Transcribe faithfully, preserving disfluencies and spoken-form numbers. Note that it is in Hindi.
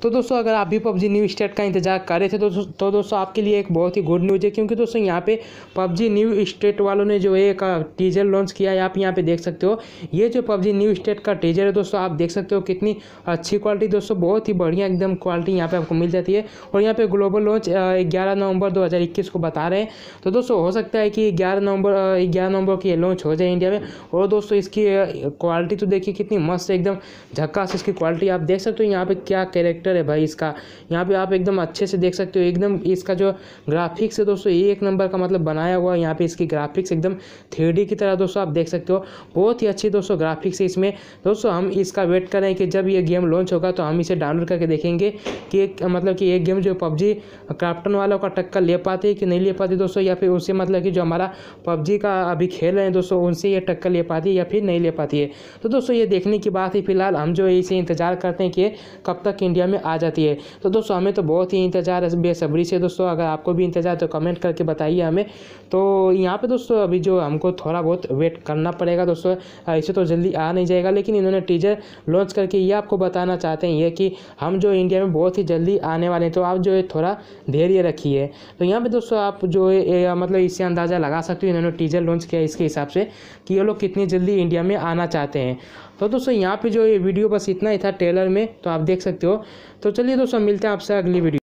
तो दोस्तों अगर आप भी पबजी न्यू स्टेट का इंतजार कर रहे थे तो, तो दोस्तों आपके लिए एक बहुत ही गुड न्यूज़ है, क्योंकि दोस्तों यहाँ पे पबजी न्यू स्टेट वालों ने जो एक टीजर लॉन्च किया है, आप यहाँ पे देख सकते हो। ये जो पबजी न्यू स्टेट का टीजर है दोस्तों, आप देख सकते हो कितनी अच्छी क्वालिटी दोस्तों, बहुत ही बढ़िया एकदम क्वालिटी यहाँ पे आपको मिल जाती है। और यहाँ पे ग्लोबल लॉन्च ग्यारह नवंबर दो हज़ार इक्कीस को बता रहे हैं। तो दोस्तों हो सकता है कि ग्यारह नवंबर ग्यारह नवंबर की लॉन्च हो जाए इंडिया में। और दोस्तों इसकी क्वालिटी तो देखिए कितनी मस्त है, एकदम झक्कास इसकी क्वालिटी। आप देख सकते हो यहाँ पे क्या कैरेक्टर है भाई इसका, यहाँ पे आप एकदम अच्छे से देख सकते हो। एकदम इसका जो ग्राफिक्स है दोस्तों एक नंबर का मतलब बनाया हुआ है। यहाँ पे इसकी ग्राफिक्स एकदम थ्री डी की तरह दोस्तों आप देख सकते हो, बहुत ही अच्छी दोस्तों ग्राफिक्स है इसमें। दोस्तों हम इसका वेट कर रहे हैं कि जब ये गेम लॉन्च होगा तो हम इसे डाउनलोड करके देखेंगे कि एक मतलब कि एक गेम जो पबजी क्राफ्टन वालों का टक्कर ले पाती है कि नहीं ले पाती दोस्तों, या फिर उससे मतलब कि जो हमारा पबजी का अभी खेल रहे हैं दोस्तों उनसे ये टक्कर ले पाती है या फिर नहीं ले पाती है। तो दोस्तों ये देखने की बात है, फिलहाल हम जो इसे इंतजार करते हैं कि कब तक इंडिया में आ जाती है। तो दोस्तों हमें तो बहुत ही इंतजार है बेसब्री से दोस्तों, अगर आपको भी इंतजार तो कमेंट करके बताइए हमें। तो यहाँ पे दोस्तों अभी जो हमको थोड़ा बहुत वेट करना पड़ेगा दोस्तों, ऐसे तो जल्दी आ नहीं जाएगा, लेकिन इन्होंने टीजर लॉन्च करके ये आपको बताना चाहते हैं ये कि हम जो इंडिया में बहुत ही जल्दी आने वाले हैं, तो आप जो है थोड़ा धैर्य रखिए। तो यहाँ पे दोस्तों आप जो है मतलब इससे अंदाज़ा लगा सकते हो इन्होंने टीजर लॉन्च किया इसके हिसाब से कि ये लोग कितनी जल्दी इंडिया में आना चाहते हैं। तो दोस्तों यहाँ पे जो ये वीडियो बस इतना ही था ट्रेलर में, तो आप देख सकते हो। तो चलिए दोस्तों मिलते हैं आपसे अगली वीडियो।